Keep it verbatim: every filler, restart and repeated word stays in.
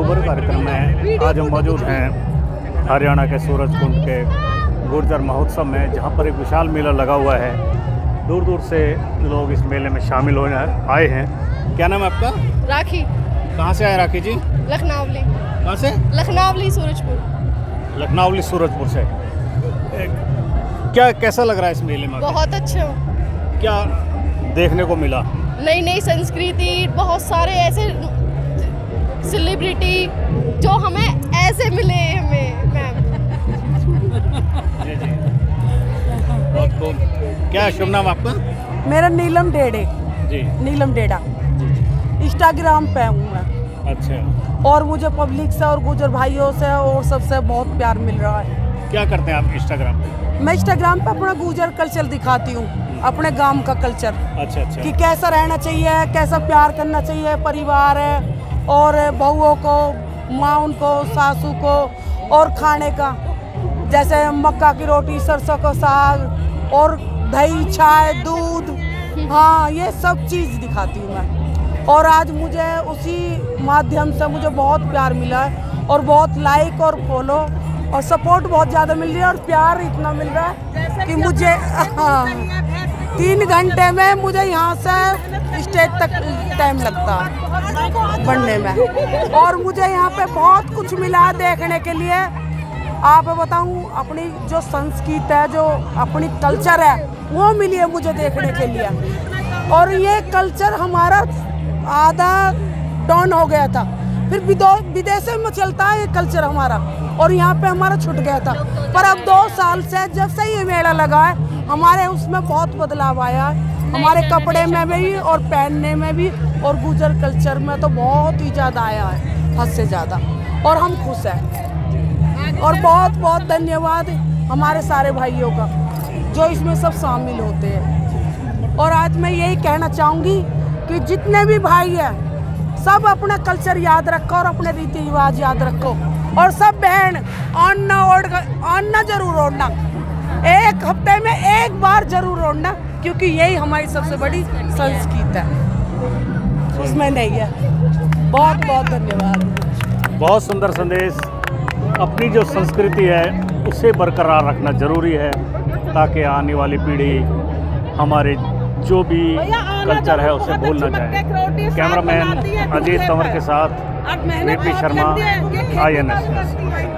रूबरू कार्यक्रम में आज हम मौजूद हैं हरियाणा के सूरजकुंड के गुर्जर महोत्सव में, जहां पर एक विशाल मेला लगा हुआ है। दूर दूर से लोग इस मेले में शामिल होने आए हैं। क्या नाम है आपका? राखी। कहाँ से आए राखी जी? लखनऊली। कहाँ से? लखनऊली सूरजपुर। लखनऊली सूरजपुर से। क्या कैसा लग रहा है इस मेले में? बहुत अच्छा। क्या देखने को मिला? नई नई संस्कृति, बहुत सारे ऐसे सेलिब्रिटी जो हमें ऐसे मिले हमें मैम। जी जी। आपको क्या शुभ नाम आपका? मेरा नीलम डेडे। जी। नीलम डेडा। इंस्टाग्राम पे हूँ मैं। अच्छा। और मुझे पब्लिक से और गुजर भाइयों से और सबसे बहुत प्यार मिल रहा है। क्या करते हैं आप इंस्टाग्राम पे? मैं इंस्टाग्राम पे अपना गुजर कल्चर दिखाती हूँ, अपने गांव का कल्चर। अच्छा अच्छा। कि कैसा रहना चाहिए, कैसा प्यार करना चाहिए परिवार है और बहुओं को, माँ को, सासू को, और खाने का जैसे मक्का की रोटी, सरसों का साग और दही, चाय, दूध, हाँ ये सब चीज़ दिखाती हूँ मैं। और आज मुझे उसी माध्यम से मुझे बहुत प्यार मिला है और बहुत लाइक और फॉलो और सपोर्ट बहुत ज़्यादा मिल रही है और प्यार इतना मिल रहा है कि मुझे हाँ तीन घंटे में मुझे यहाँ से स्टेज तक टाइम लगता है बढ़ने में। और मुझे यहाँ पे बहुत कुछ मिला देखने के लिए। आप बताऊँ, अपनी जो संस्कृति है, जो अपनी कल्चर है, वो मिली है मुझे देखने के लिए। और ये कल्चर हमारा आधा डाउन हो गया था, फिर विदेशों में चलता है ये कल्चर हमारा, और यहाँ पे हमारा छूट गया था। पर अब दो साल से जब से ये मेला लगा है, हमारे उसमें बहुत बदलाव आया है, हमारे कपड़े में भी और पहनने में भी, और गुजर कल्चर में तो बहुत ही ज़्यादा आया है, हद से ज़्यादा। और हम खुश हैं और बहुत बहुत धन्यवाद हमारे सारे भाइयों का जो इसमें सब शामिल होते हैं। और आज मैं यही कहना चाहूँगी कि जितने भी भाई हैं सब अपना कल्चर याद रखो और अपने रीति रिवाज याद रखो। और सब बहन अन्न ओढ़ अन्न जरूर ओढ़ना, एक हफ्ते में एक बार जरूर ओढ़ना, क्योंकि यही हमारी सबसे बड़ी संस्कृति है, उसमें नहीं है। बहुत बहुत धन्यवाद। बहुत सुंदर संदेश। अपनी जो संस्कृति है उसे बरकरार रखना जरूरी है, ताकि आने वाली पीढ़ी हमारे जो भी कल्चर है उसे भूल ना जाए। कैमरामैन अजीत तंवर के साथ VP Sharma, I N S.